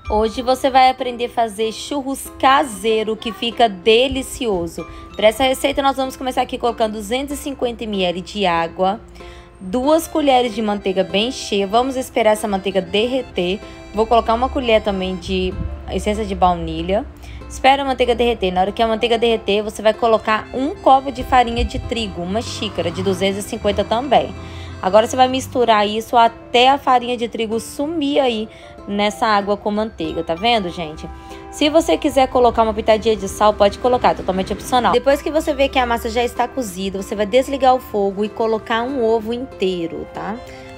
Hoje você vai aprender a fazer churros caseiro que fica delicioso. Para essa receita nós vamos começar aqui colocando 250 ml de água, 2 colheres de manteiga bem cheia. Vamos esperar essa manteiga derreter. Vou colocar uma colher também de essência de baunilha. Espera a manteiga derreter. Na hora que a manteiga derreter, você vai colocar um copo de farinha de trigo, uma xícara de 250 também. Agora você vai misturar isso até a farinha de trigo sumir aí nessa água com manteiga, tá vendo, gente? Se você quiser colocar uma pitadinha de sal, pode colocar, totalmente opcional. Depois que você vê que a massa já está cozida, você vai desligar o fogo e colocar um ovo inteiro, tá?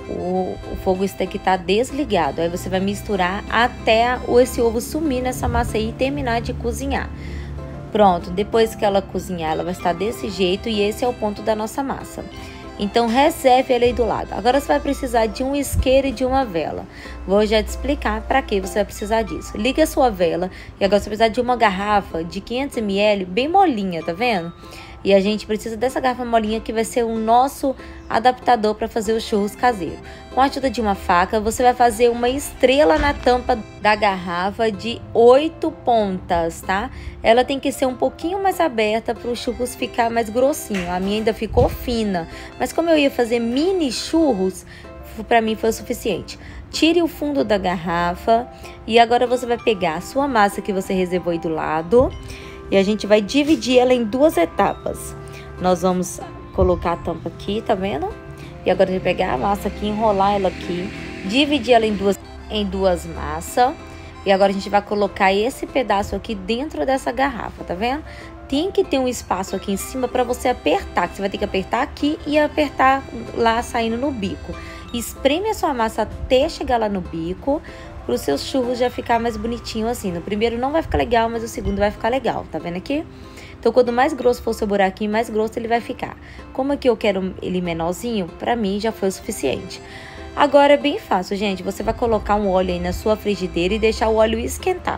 O fogo tem que estar desligado. Aí você vai misturar até esse ovo sumir nessa massa aí e terminar de cozinhar. Pronto, depois que ela cozinhar, ela vai estar desse jeito e esse é o ponto da nossa massa. Então, reserve ela aí do lado. Agora você vai precisar de um isqueiro e de uma vela. Vou já te explicar para que você vai precisar disso. Liga a sua vela e agora você vai precisar de uma garrafa de 500 ml bem molinha, tá vendo? E a gente precisa dessa garrafa molinha que vai ser o nosso adaptador para fazer os churros caseiros. Com a ajuda de uma faca, você vai fazer uma estrela na tampa da garrafa de 8 pontas, tá? Ela tem que ser um pouquinho mais aberta para os churros ficar mais grossinho. A minha ainda ficou fina, mas como eu ia fazer mini churros, para mim foi o suficiente. Tire o fundo da garrafa e agora você vai pegar a sua massa que você reservou aí do lado. E a gente vai dividir ela em 2 etapas. Nós vamos colocar a tampa aqui, tá vendo? E agora a gente vai pegar a massa aqui, enrolar ela aqui, dividir ela em duas massas. E agora a gente vai colocar esse pedaço aqui dentro dessa garrafa, tá vendo? Tem que ter um espaço aqui em cima para você apertar, que você vai ter que apertar aqui e apertar lá saindo no bico. Espreme a sua massa até chegar lá no bico, para os seus churros já ficar mais bonitinho assim. No primeiro não vai ficar legal, mas o segundo vai ficar legal, tá vendo aqui? Então, quanto mais grosso for o seu buraquinho, mais grosso ele vai ficar. Como aqui eu quero ele menorzinho, pra mim já foi o suficiente. Agora é bem fácil, gente. Você vai colocar um óleo aí na sua frigideira e deixar o óleo esquentar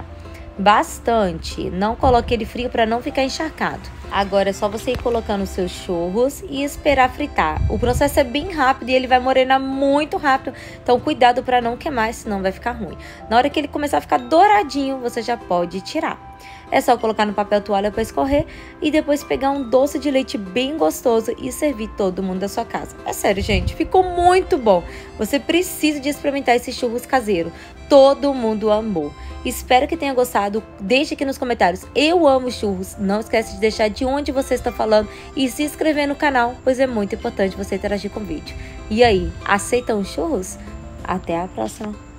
bastante. Não coloque ele frio para não ficar encharcado. Agora é só você ir colocando os seus churros e esperar fritar. O processo é bem rápido e ele vai morenar muito rápido. Então cuidado para não queimar, senão vai ficar ruim. Na hora que ele começar a ficar douradinho, você já pode tirar. É só colocar no papel toalha para escorrer e depois pegar um doce de leite bem gostoso e servir todo mundo da sua casa. É sério, gente, ficou muito bom. Você precisa de experimentar esses churros caseiros. Todo mundo amou. Espero que tenha gostado. Deixe aqui nos comentários. Eu amo churros. Não esquece de deixar de onde você está falando e se inscrever no canal, pois é muito importante você interagir com o vídeo. E aí, aceitam churros? Até a próxima!